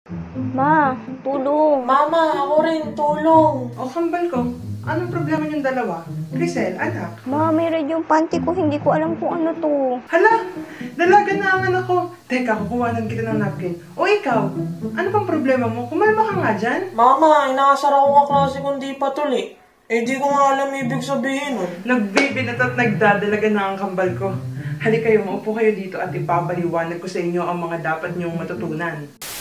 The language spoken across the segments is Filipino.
Ma, tulong. Mama, ako rin, tulong. O, kambal ko. Anong problema niyong dalawa? Crisyll, anak. Ma, may red yung panty ko. Hindi ko alam kung ano to. Hala! Dalaga na ang anak ko. Teka, kukuhanan kita ng napkin. O ikaw, ano pang problema mo? Kumalma ka nga dyan. Mama, inaasar ako ng klase kung di patuli. Eh, di ko nga alam ibig sabihin nun. Nagbibinat at nagdadalaga na ang kambal ko. Halika kayo, maupo kayo dito at ipapaliwanag ko sa inyo ang mga dapat niyong matutunan.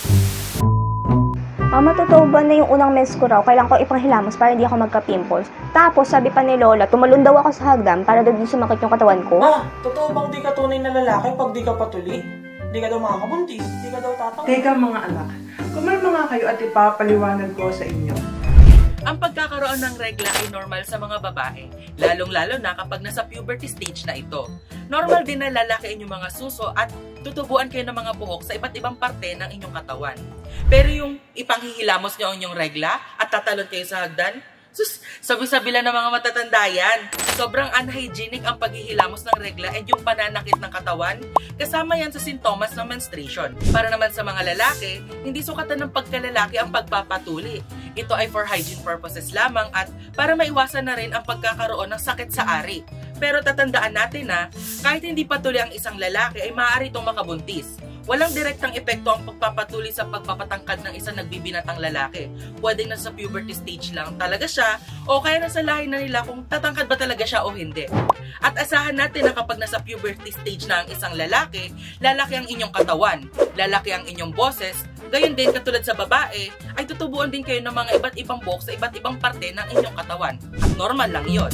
Mama, totoo ba na yung unang mens ko raw, kailangan ko ipanghilamos para di ako magka-pimples? Tapos, sabi pa ni Lola, tumalon daw ako sa hagdan para daw di sumakit yung katawan ko? Ma, totoo bang di ka tunay na lalaki pag di ka patuli? Di ka daw makakabuntis, di ka daw tatang. Teka mga anak, kumalma nga kayo at ipapaliwanag ko sa inyo. Ang pagkakaroon ng regla ay normal sa mga babae, lalong-lalo na kapag nasa puberty stage na ito. Normal din na lalakiin yung mga suso at tutubuan kayo ng mga buhok sa iba't ibang parte ng inyong katawan. Pero yung ipanghihilamos nyo ang inyong regla at tatalon kayo sa hagdan, sus, sabi-sabi lang ng mga matatanda yan. Sobrang unhygienic ang paghihilamos ng regla and yung pananakit ng katawan, kasama yan sa sintomas ng menstruation. Para naman sa mga lalaki, hindi sukatan ng pagkalalaki ang pagpapatuli. Ito ay for hygiene purposes lamang at para maiwasan na rin ang pagkakaroon ng sakit sa ari. Pero tatandaan natin na kahit hindi patuli ang isang lalaki ay maaari itong makabuntis. Walang direktang epekto ang pagpapatuli sa pagpapatangkad ng isang nagbibinatang lalaki. Pwedeng nasa puberty stage lang talaga siya o kaya nasa lahi na nila kung tatangkad ba talaga siya o hindi. At asahan natin na kapag nasa puberty stage na ang isang lalaki, lalaki ang inyong katawan, lalaki ang inyong boses, gayon din katulad sa babae, ay tutubuan din kayo ng mga iba't ibang buhok sa iba't ibang parte ng inyong katawan. At normal lang yon.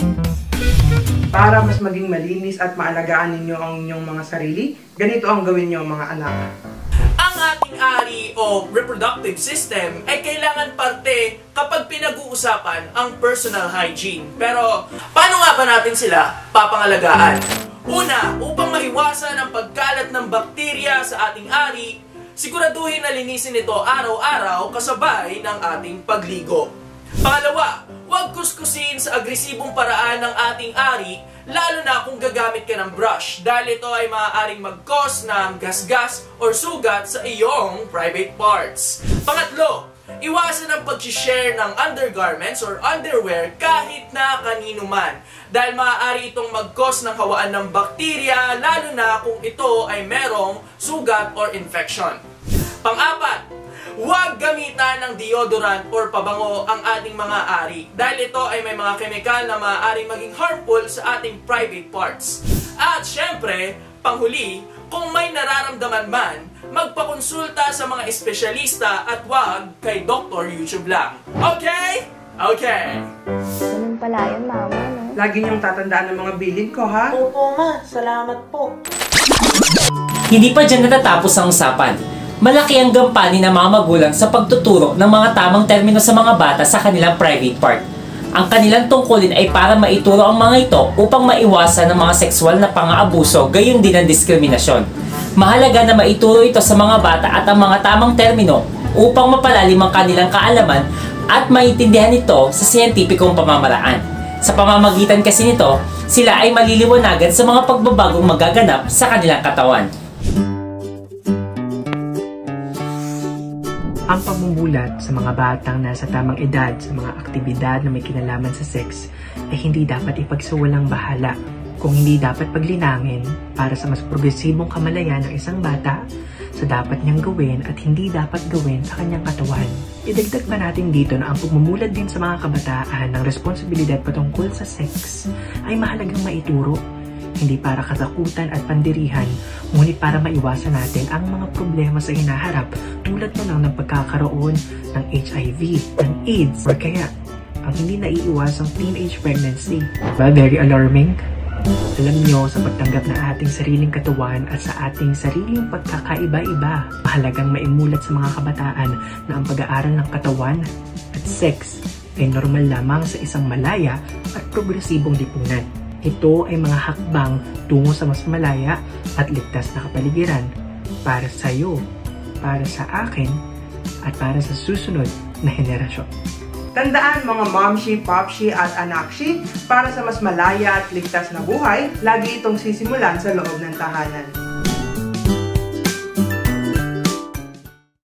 Para mas maging malinis at maalagaan ninyo ang inyong mga sarili, ganito ang gawin nyo mga anak. Ang ating ari o reproductive system ay kailangan parte kapag pinag-uusapan ang personal hygiene. Pero paano nga ba natin sila papangalagaan? Una, upang maiwasan ang pagkalat ng bakterya sa ating ari, siguraduhin na linisin ito araw-araw kasabay ng ating pagligo. Pangalawa, huwag kuskusin sa agresibong paraan ng ating ari, lalo na kung gagamit ka ng brush dahil ito ay maaaring mag-cause ng gasgas or sugat sa iyong private parts. Pangatlo, iwasan ang pag-share ng undergarments or underwear kahit na kanino man dahil maaari itong mag-cause ng hawaan ng bakterya lalo na kung ito ay merong sugat or infection. Pang-apat, huwag gamitan ng deodorant or pabango ang ating mga ari dahil ito ay may mga kemikal na maaaring maging harmful sa ating private parts. At syempre, panghuli, kung may nararamdaman man, magpakonsulta sa mga espesyalista at wag kay Dr. YouTube lang. Okay? Okay! Ganun pala yun, Mama, no? Lagi niyong tatandaan ng mga bilin ko, ha? Opo, ma. Salamat po. Hindi pa dyan natatapos ang usapan. Malaki ang gampanin ng mga magulang sa pagtuturo ng mga tamang termino sa mga bata sa kanilang private part. Ang kanilang tungkulin ay para maituro ang mga ito upang maiwasan ang mga sexual na pang-aabuso gayon din ang diskriminasyon. Mahalaga na maituro ito sa mga bata at ang mga tamang termino upang mapalalim ang kanilang kaalaman at maintindihan ito sa siyentipikong pamamaraan. Sa pamamagitan kasi nito, sila ay maliliwanagan sa mga pagbabagong magaganap sa kanilang katawan. Ang pamumulat sa mga batang nasa tamang edad sa mga aktibidad na may kinalaman sa sex ay hindi dapat ipagsawalang bahala, kung hindi dapat paglinangin para sa mas progresibong kamalayan ng isang bata sa dapat niyang gawin at hindi dapat gawin sa kanyang katawan. Idagdag pa natin dito na ang pagmumulat din sa mga kabataan ng responsibilidad patungkol sa sex ay mahalagang maituro, hindi para katakutan at pandirihan, ngunit para maiwasan natin ang mga problema sa hinaharap tulad na lang ng pagkakaroon ng HIV, ng AIDS, or kaya ang hindi naiiwasang teenage pregnancy. Well, very alarming. Alam nyo, sa pagtanggap ng ating sariling katawan at sa ating sariling pagkakaiba-iba, mahalagang maimulat sa mga kabataan na ang pag-aaral ng katawan at sex ay normal lamang sa isang malaya at progresibong lipunan. Ito ay mga hakbang tungo sa mas malaya at ligtas na kapaligiran para sa iyo, para sa akin, at para sa susunod na henerasyon. Tandaan mga momshi, popshi at anakshi, para sa mas malaya at ligtas na buhay, lagi itong sisimulan sa loob ng tahanan.